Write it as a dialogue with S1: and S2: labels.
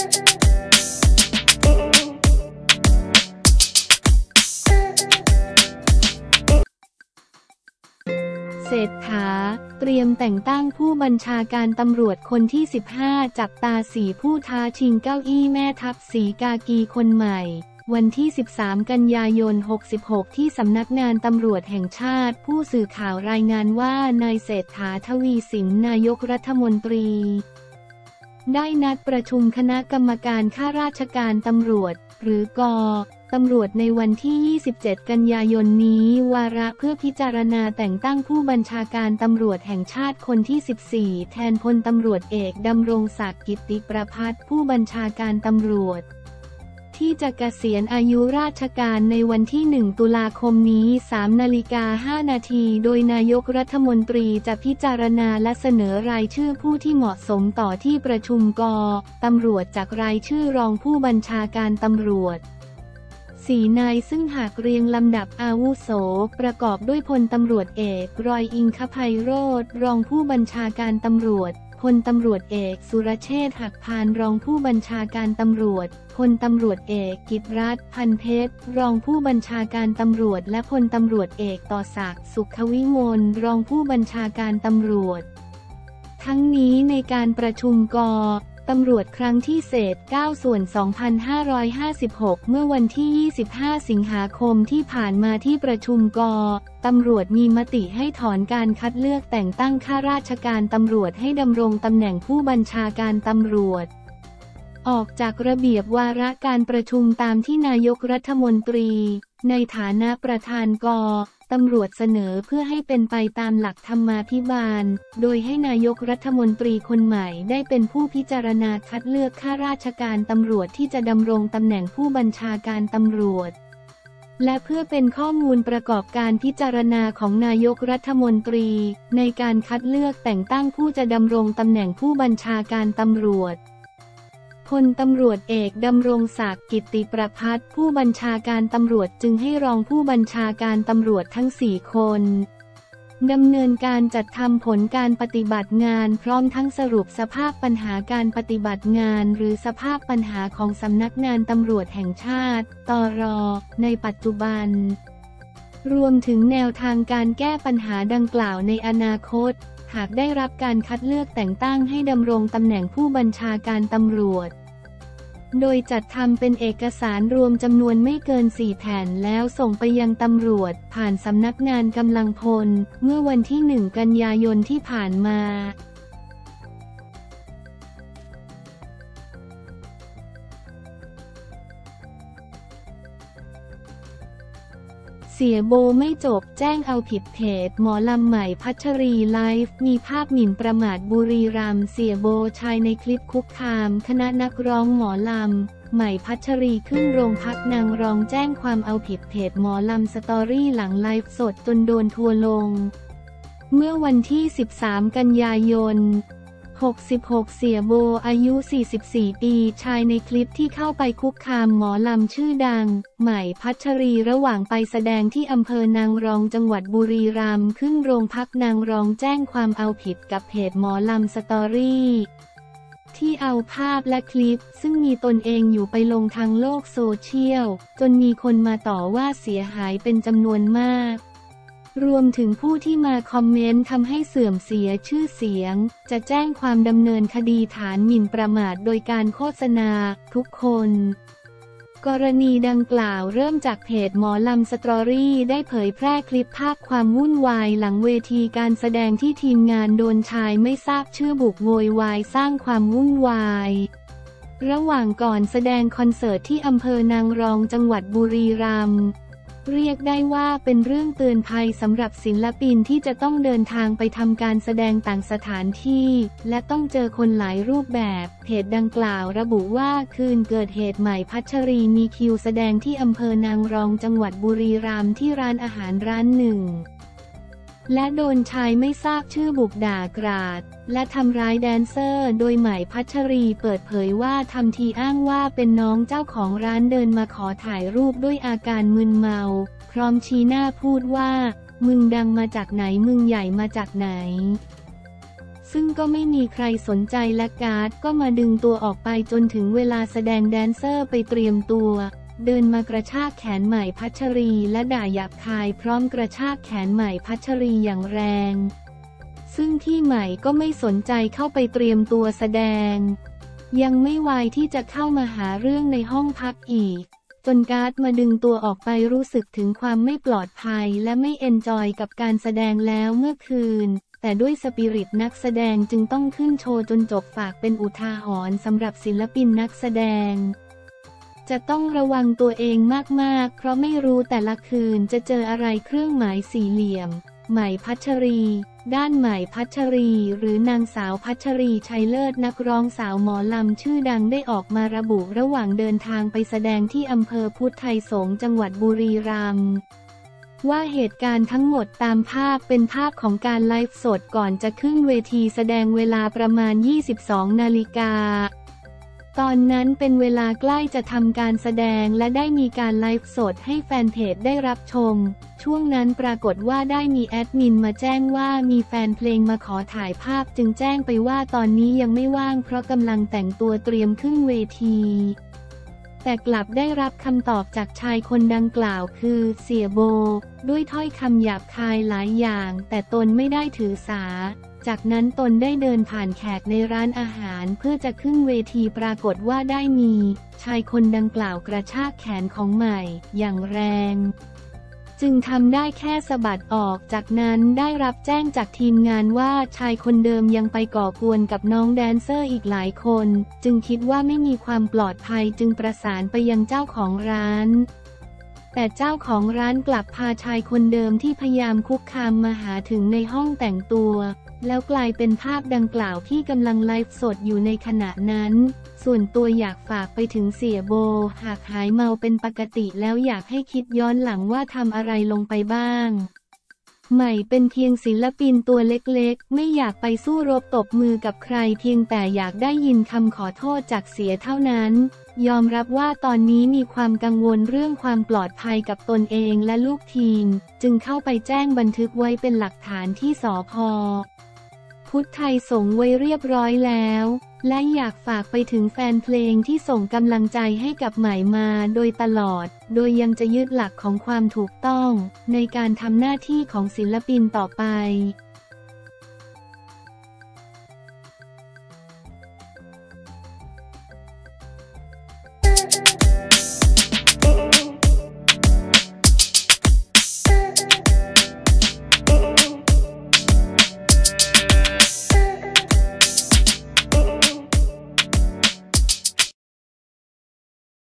S1: เศรษฐาเตรียมแต่งตั้งผู้บัญชาการตำรวจคนที่ 15 จับตา4ผู้ท้าชิงเก้าอี้แม่ทัพศรีกากีคนใหม่วันที่ 13 กันยายน 66 ที่สำนักงานตำรวจแห่งชาติผู้สื่อข่าวรายงานว่านายเศรษฐา ทวีสินนายกรัฐมนตรีได้นัดประชุมคณะกรรมการข้าราชการตำรวจหรือกตำรวจในวันที่ 27 กันยายนนี้วาระเพื่อพิจารณาแต่งตั้งผู้บัญชาการตำรวจแห่งชาติคนที่ 14 แทนพลตำรวจเอกดำรงศักดิ์กิติประภัสผู้บัญชาการตำรวจที่จะเกษียณอายุราชการในวันที่ 1 ตุลาคมนี้ 3:05 นาทีโดยนายกรัฐมนตรีจะพิจารณาและเสนอรายชื่อผู้ที่เหมาะสมต่อที่ประชุมตำรวจจากรายชื่อรองผู้บัญชาการตำรวจ4 นายซึ่งหากเรียงลำดับอาวุโสประกอบด้วยพลตำรวจเอกรอยอิงคไพโรจน์รองผู้บัญชาการตำรวจพลตำรวจเอกสุรเชษฐ์หักพานรองผู้บัญชาการตำรวจพลตำรวจเอกกิตติรัตน์พันเพชรรองผู้บัญชาการตำรวจและพลตำรวจเอกต่อศักดิ์สุขวิมลรองผู้บัญชาการตำรวจทั้งนี้ในการประชุมตำรวจครั้งที่เศษ 9/2556 เมื่อวันที่ 25 สิงหาคมที่ผ่านมาที่ประชุมตำรวจมีมติให้ถอนการคัดเลือกแต่งตั้งข้าราชการตำรวจให้ดำรงตำแหน่งผู้บัญชาการตำรวจออกจากระเบียบวาระการประชุมตามที่นายกรัฐมนตรีในฐานะประธานตำรวจเสนอเพื่อให้เป็นไปตามหลักธรรมาภิบาลโดยให้นายกรัฐมนตรีคนใหม่ได้เป็นผู้พิจารณาคัดเลือกข้าราชการตำรวจที่จะดำรงตำแหน่งผู้บัญชาการตำรวจและเพื่อเป็นข้อมูลประกอบการพิจารณาของนายกรัฐมนตรีในการคัดเลือกแต่งตั้งผู้จะดำรงตำแหน่งผู้บัญชาการตำรวจพลตำรวจเอกดำรงศักดิ์กิติประภัสผู้บัญชาการตำรวจจึงให้รองผู้บัญชาการตำรวจทั้ง 4 คนดำเนินการจัดทำผลการปฏิบัติงานพร้อมทั้งสรุปสภาพปัญหาการปฏิบัติงานหรือสภาพปัญหาของสำนักงานตำรวจแห่งชาติตร.ในปัจจุบันรวมถึงแนวทางการแก้ปัญหาดังกล่าวในอนาคตหากได้รับการคัดเลือกแต่งตั้งให้ดำรงตำแหน่งผู้บัญชาการตำรวจโดยจัดทำเป็นเอกสารรวมจำนวนไม่เกิน 4 แผ่นแล้วส่งไปยังตำรวจผ่านสำนักงานกำลังพลเมื่อวันที่ 1 กันยายนที่ผ่านมาเสียโบไม่จบแจ้งเอาผิดเพจหมอลำใหม่พัชรีไลฟ์มีภาพหมิ่นประมาทบุรีรัมย์เสียโบชายในคลิปคุกคามคณะนักร้องหมอลำใหม่พัชรีขึ้นโรงพักนางรองแจ้งความเอาผิดเพจหมอลำสตอรี่หลังไลฟ์สดจนโดนทัวร์ลงเมื่อวันที่ 13 กันยายน66 เสียโบอายุ 44 ปีชายในคลิปที่เข้าไปคุกคามหมอลำชื่อดังใหม่พัชรีระหว่างไปแสดงที่อำเภอนางรองจังหวัดบุรีรัมย์ขึ้นโรงพักนางรองแจ้งความเอาผิดกับเพจหมอลำสตอรี่ที่เอาภาพและคลิปซึ่งมีตนเองอยู่ไปลงทางโลกโซเชียลจนมีคนมาต่อว่าเสียหายเป็นจำนวนมากรวมถึงผู้ที่มาคอมเมนต์ทำให้เสื่อมเสียชื่อเสียงจะแจ้งความดำเนินคดีฐานหมิ่นประมาทโดยการโฆษณาทุกคนกรณีดังกล่าวเริ่มจากเพจหมอลำสตอรี่ได้เผยแพร่คลิปภาพความวุ่นวายหลังเวทีการแสดงที่ทีมงานโดนชายไม่ทราบชื่อบุกโวยวายสร้างความวุ่นวายระหว่างก่อนแสดงคอนเสิร์ตที่อำเภอนางรองจังหวัดบุรีรัมย์เรียกได้ว่าเป็นเรื่องเตือนภัยสำหรับศิลปินที่จะต้องเดินทางไปทำการแสดงต่างสถานที่และต้องเจอคนหลายรูปแบบเพจดังกล่าวระบุว่าคืนเกิดเหตุใหม่พัชรีมีคิวแสดงที่อำเภอนางรองจังหวัดบุรีรัมย์ที่ร้านอาหารร้านหนึ่งและโดนชายไม่ทราบชื่อบุกด่ากราดและทำร้ายแดนเซอร์โดยใหม่พัชรีเปิดเผยว่าทำทีอ้างว่าเป็นน้องเจ้าของร้านเดินมาขอถ่ายรูปด้วยอาการมึนเมาพร้อมชี้หน้าพูดว่ามึงดังมาจากไหนมึงใหญ่มาจากไหนซึ่งก็ไม่มีใครสนใจและการ์ดก็มาดึงตัวออกไปจนถึงเวลาแสดงแดนเซอร์ไปเตรียมตัวเดินมากระชากแขนใหม่พัชรีและด่าหยาบคายพร้อมกระชากแขนใหม่พัชรีอย่างแรงซึ่งที่ใหม่ก็ไม่สนใจเข้าไปเตรียมตัวแสดงยังไม่ไวที่จะเข้ามาหาเรื่องในห้องพักอีกจนการ์ดมาดึงตัวออกไปรู้สึกถึงความไม่ปลอดภัยและไม่เอนจอยกับการแสดงแล้วเมื่อคืนแต่ด้วยสปิริตนักแสดงจึงต้องขึ้นโชว์จนจบฝากเป็นอุทาหรณ์สำหรับศิลปินนักแสดงจะต้องระวังตัวเองมากๆเพราะไม่รู้แต่ละคืนจะเจออะไรเครื่องหมายสี่เหลี่ยมใหม่พัชรีด้านใหม่พัชรีหรือนางสาวพัชรีชัยเลิศนักร้องสาวหมอลำชื่อดังได้ออกมาระบุระหว่างเดินทางไปแสดงที่อำเภอพุทธไทยสงฆ์จังหวัดบุรีรัมย์ว่าเหตุการณ์ทั้งหมดตามภาพเป็นภาพของการไลฟ์สดก่อนจะขึ้นเวทีแสดงเวลาประมาณ 22 นาฬิกาตอนนั้นเป็นเวลาใกล้จะทำการแสดงและได้มีการไลฟ์สดให้แฟนเพจได้รับชมช่วงนั้นปรากฏว่าได้มีแอดมินมาแจ้งว่ามีแฟนเพลงมาขอถ่ายภาพจึงแจ้งไปว่าตอนนี้ยังไม่ว่างเพราะกำลังแต่งตัวเตรียมขึ้นเวทีแต่กลับได้รับคำตอบจากชายคนดังกล่าวคือเสียโบด้วยถ้อยคำหยาบคายหลายอย่างแต่ตนไม่ได้ถือสาจากนั้นตนได้เดินผ่านแขกในร้านอาหารเพื่อจะขึ้นเวทีปรากฏว่าได้มีชายคนดังกล่าวกระชากแขนของใหม่อย่างแรงจึงทำได้แค่สะบัดออกจากนั้นได้รับแจ้งจากทีมงานว่าชายคนเดิมยังไปก่อกวนกับน้องแดนเซอร์อีกหลายคนจึงคิดว่าไม่มีความปลอดภัยจึงประสานไปยังเจ้าของร้านแต่เจ้าของร้านกลับพาชายคนเดิมที่พยายามคุกคามมาหาถึงในห้องแต่งตัวแล้วกลายเป็นภาพดังกล่าวที่กำลังไลฟ์สดอยู่ในขณะนั้นส่วนตัวอยากฝากไปถึงเสียโบหากหายเมาเป็นปกติแล้วอยากให้คิดย้อนหลังว่าทำอะไรลงไปบ้างใหม่เป็นเพียงศิลปินตัวเล็กๆไม่อยากไปสู้รบตบมือกับใครเพียงแต่อยากได้ยินคำขอโทษจากเสียเท่านั้นยอมรับว่าตอนนี้มีความกังวลเรื่องความปลอดภัยกับตนเองและลูกทีมจึงเข้าไปแจ้งบันทึกไว้เป็นหลักฐานที่สภ.พุทธไทยสงฆ์ไว้เรียบร้อยแล้วและอยากฝากไปถึงแฟนเพลงที่ส่งกำลังใจให้กับใหม่มาโดยตลอดโดยยังจะยึดหลักของความถูกต้องในการทำหน้าที่ของศิลปินต่อไป